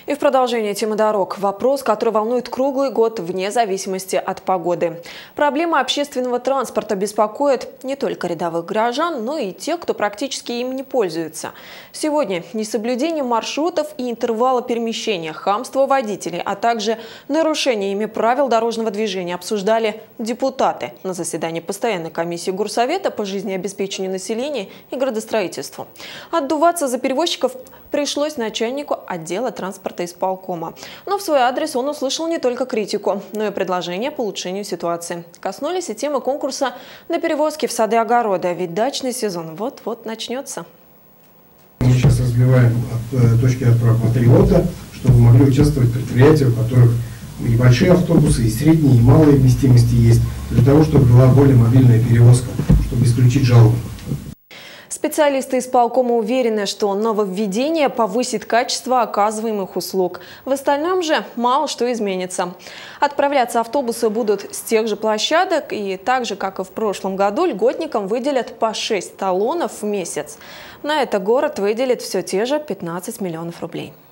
И в продолжение темы дорог. Вопрос, который волнует круглый год вне зависимости от погоды. Проблема общественного транспорта беспокоит не только рядовых граждан, но и тех, кто практически им не пользуется. Сегодня несоблюдение маршрутов и интервала перемещения, хамство водителей, а также нарушение ими правил дорожного движения обсуждали депутаты на заседании постоянной комиссии Горсовета по жизнеобеспечению населения и градостроительству. Отдуваться за перевозчиков пришлось начальнику отдела транспорта исполкома. Но в свой адрес он услышал не только критику, но и предложения по улучшению ситуации. Коснулись и темы конкурса на перевозки в сады и огороды, ведь дачный сезон вот-вот начнется. Мы сейчас разбиваем точки отправки патриота, чтобы могли участвовать предприятия, у которых и большие автобусы, и средние, и малые вместимости есть, для того, чтобы была более мобильная перевозка, чтобы исключить жалобы. Специалисты исполкома уверены, что нововведение повысит качество оказываемых услуг. В остальном же мало что изменится. Отправляться автобусы будут с тех же площадок и так же, как и в прошлом году, льготникам выделят по 6 талонов в месяц. На это город выделит все те же 15 миллионов рублей.